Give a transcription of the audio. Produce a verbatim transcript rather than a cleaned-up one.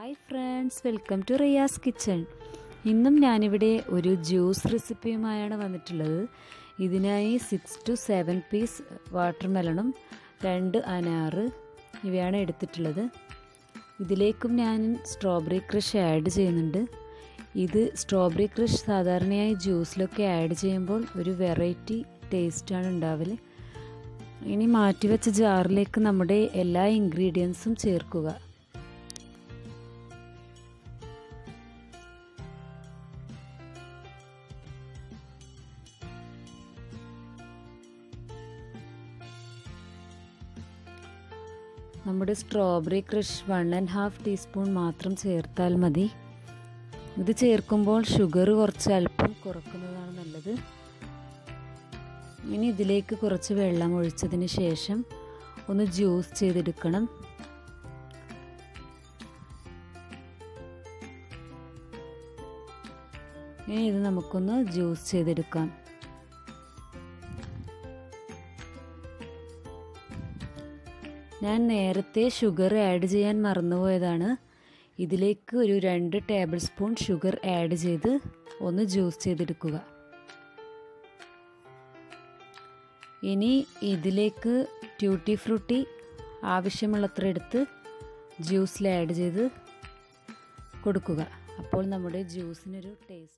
Hi friends, welcome to Riyas kitchen. ഇന്നും ഞാനിവിടെ ഒരു ജ്യൂസ് റെസിപ്പിയുമായാണ് വന്നിട്ടുള്ളത്. ഇതിനായി six to seven piece water മെലണും രണ്ട് അനാറ് ഇവയാണ് എടുത്തിട്ടുള്ളത്. ഇതിലേക്കും ഞാൻ സ്ട്രോബെറി ക്രഷ് ആഡ് ചെയ്യുന്നുണ്ട്. ഇത് സ്ട്രോബെറി ക്രഷ് സാധാരണയായി ജ്യൂസിലൊക്കെ ആഡ് ചെയ്യുമ്പോൾ ഒരു വെറൈറ്റി ടേസ്റ്റാണ് ഉണ്ടാവൽ. ഇനി മാറ്റിവെച്ച ജാറിലേക്ക് നമ്മുടെ എല്ലാ ഇൻഗ്രീഡിയൻസും ചേർക്കുക. നമ്മുടെ strawberry crush one and half teaspoon മാത്രം ചേർത്താൽ മതി. ഇത് ചേർക്കുമ്പോൾ ഷുഗർ കുറച്ച് അല്പം കുറക്കുന്നതാണ് നല്ലത്. ഇനി ഇതിലേക്ക് കുറച്ച് വെള്ളം ഒഴിച്ചതിന് ശേഷം ഒന്ന് ജ്യൂസ് ചെയ്തെടുക്കണം. ഇനി ഇത് നമുക്കൊന്ന് ജ്യൂസ് ചെയ്തെടുക്കാം. ഞാൻ നേരത്തെ ഷുഗർ ആഡ് ചെയ്യാൻ മറന്നുപോയതാണ്. ഇതിലേക്ക് ഒരു രണ്ട് ടേബിൾ സ്പൂൺ ഷുഗർ ആഡ് ചെയ്ത് ഒന്ന് ജ്യൂസ് ചെയ്തെടുക്കുക. ഇനി ഇതിലേക്ക് ട്യൂട്ടി ഫ്രൂട്ടി ആവശ്യമുള്ളത്ര എടുത്ത് ജ്യൂസിൽ ആഡ് ചെയ്ത് കൊടുക്കുക. അപ്പോൾ നമ്മുടെ ജ്യൂസിനൊരു ടേസ്റ്റ്